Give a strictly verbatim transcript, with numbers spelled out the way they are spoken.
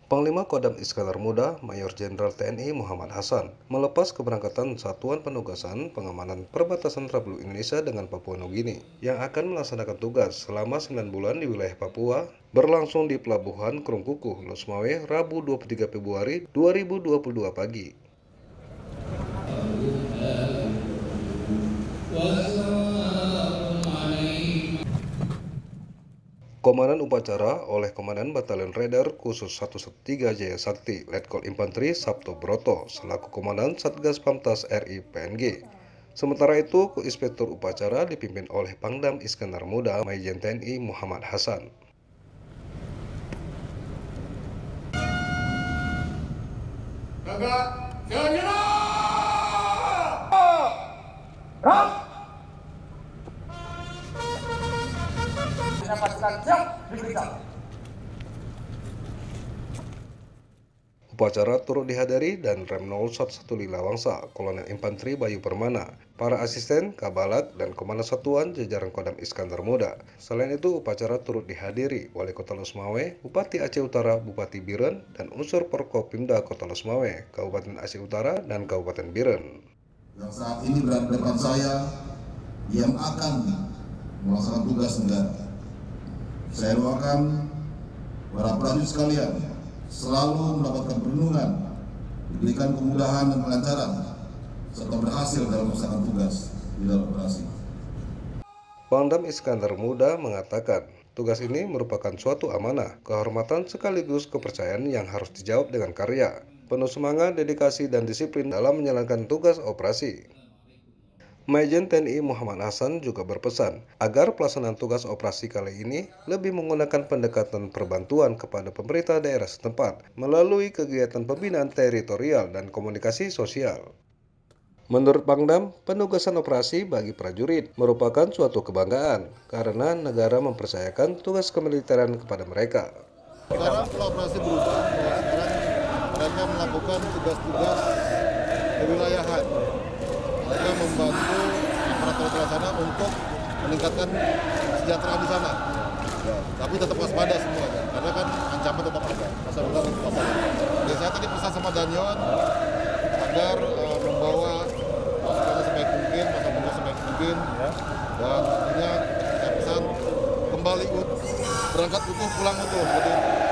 Panglima Kodam Iskandar Muda, Mayor Jenderal T N I Muhammad Hasan, melepas keberangkatan Satuan Penugasan Pengamanan Perbatasan Republik Indonesia dengan Papua Nugini yang akan melaksanakan tugas selama sembilan bulan di wilayah Papua, berlangsung di Pelabuhan Krungkukuh, Losmawe, Rabu dua puluh tiga Februari dua ribu dua puluh dua pagi. Komandan upacara oleh Komandan Batalion Raider Khusus seratus tiga belas Jaya Sakti, Letkol Infanteri Sabto Broto, selaku Komandan Satgas Pamtas R I P N G. Sementara itu, Inspektur Upacara dipimpin oleh Pangdam Iskandar Muda, Majen T N I Muhammad Hasan. Jaga, jaga, pasukan siap diperiksa. Upacara turut dihadiri dan Rem nol satu Lila Wangsa, Kolonel Infanteri Bayu Permana, para asisten, kabalak, dan komandan satuan jajaran Kodam Iskandar Muda. Selain itu, upacara turut dihadiri Wali Kota Losmawe, Bupati Aceh Utara, Bupati Biren, dan unsur Porkopimda Kota Losmawe, Kabupaten Aceh Utara, dan Kabupaten Biren. Yang saat ini berada di depan saya, yang akan melaksanakan tugas negara. Saya doakan para prajurit sekalian selalu mendapatkan perlindungan, diberikan kemudahan dan kelancaran, serta berhasil dalam melaksanakan tugas di dalam operasi. Pangdam Iskandar Muda mengatakan, tugas ini merupakan suatu amanah, kehormatan sekaligus kepercayaan yang harus dijawab dengan karya, penuh semangat, dedikasi, dan disiplin dalam menjalankan tugas operasi. Majen T N I Muhammad Hasan juga berpesan agar pelaksanaan tugas operasi kali ini lebih menggunakan pendekatan perbantuan kepada pemerintah daerah setempat melalui kegiatan pembinaan teritorial dan komunikasi sosial. Menurut Pangdam, penugasan operasi bagi prajurit merupakan suatu kebanggaan karena negara mempercayakan tugas kemiliteran kepada mereka. Sekarang pola operasi berubah, bahwa sekarang mereka melakukan tugas-tugas kewilayahan. Mereka membantu aparatur di sana untuk meningkatkan kesejahteraan di sana. Ya, tapi tetap waspada semuanya, karena kan ancaman tetap ada. Masa depan tetap waspada. Jadi saya tadi pesan sama Danyon agar uh, membawa pasukannya sebaik mungkin, pasukannya sebaik mungkin, ya. Dan tentunya saya pesan kembali ut, berangkat utuh, pulang utuh. Gitu.